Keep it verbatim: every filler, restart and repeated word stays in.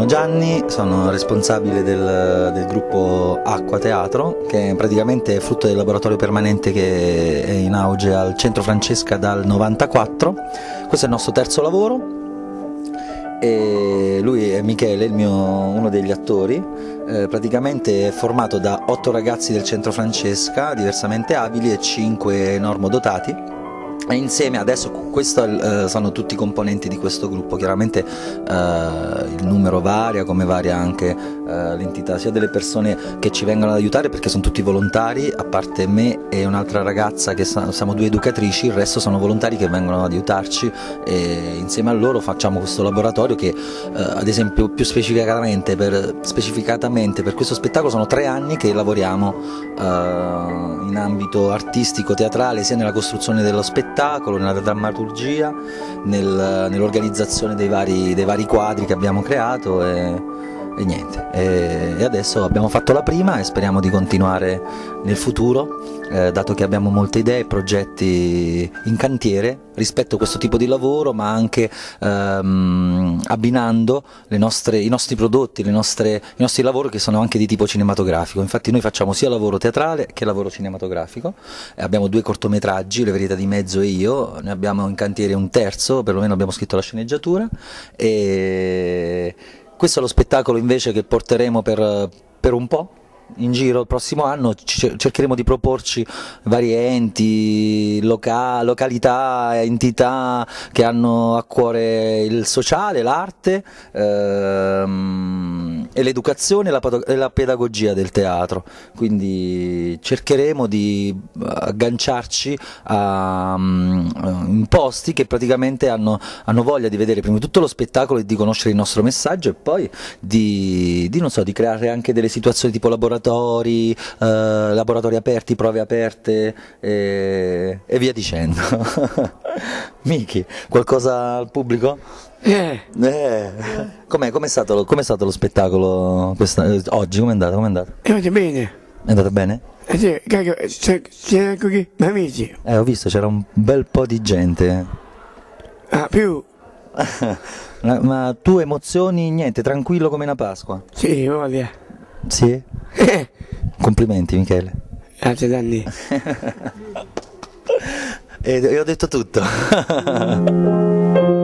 Gianni, sono responsabile del, del gruppo Acqua Teatro, che praticamente è frutto del laboratorio permanente che è in auge al Centro Francesca dal novantaquattro. Questo è il nostro terzo lavoro e lui è Michele, il mio, uno degli attori. Eh, praticamente è formato da otto ragazzi del Centro Francesca, diversamente abili, e cinque normodotati. E insieme adesso, questo eh, sono tutti i componenti di questo gruppo. Chiaramente eh, il numero varia, come varia anche eh, l'entità sia delle persone che ci vengono ad aiutare, perché sono tutti volontari, a parte me e un'altra ragazza che siamo due educatrici. Il resto sono volontari che vengono ad aiutarci e insieme a loro facciamo questo laboratorio che eh, ad esempio più specificatamente per, specificatamente per questo spettacolo sono tre anni che lavoriamo eh, in ambito artistico teatrale, sia nella costruzione dello spettacolo, nella drammaturgia, nel, nell'organizzazione dei vari, dei vari quadri che abbiamo creato e, e niente. E, e adesso abbiamo fatto la prima e speriamo di continuare nel futuro, eh, dato che abbiamo molte idee e progetti in cantiere rispetto a questo tipo di lavoro, ma anche ehm, abbinando le nostre, i nostri prodotti, le nostre, i nostri lavori che sono anche di tipo cinematografico. Infatti noi facciamo sia lavoro teatrale che lavoro cinematografico, e abbiamo due cortometraggi, Le verità di mezzo e io, ne abbiamo in cantiere un terzo, perlomeno abbiamo scritto la sceneggiatura, e questo è lo spettacolo invece che porteremo per, per un po' in giro il prossimo anno. Cercheremo di proporci vari enti, loca località, entità che hanno a cuore il sociale, l'arte ehm, e l'educazione e la pedagogia del teatro. Quindi cercheremo di agganciarci a um, posti che praticamente hanno, hanno voglia di vedere prima di tutto lo spettacolo e di conoscere il nostro messaggio, e poi di, di, non so, di creare anche delle situazioni tipo laboratori, Laboratori, eh, laboratori aperti, prove aperte e, e via dicendo. Miki, qualcosa al pubblico? Eh. Eh. Com'è, com'è stato, com'è stato lo spettacolo questa, eh, oggi? Com'è andato? Com'è andato? È andato bene. È andato bene? Eh sì, c'era qui amici. Eh, ho visto, c'era un bel po' di gente. Ah, più? ma, ma tu emozioni, niente, tranquillo come una Pasqua? Sì, voglia. Sì? Eh. Complimenti Michele. Grazie Danni. E ho detto tutto.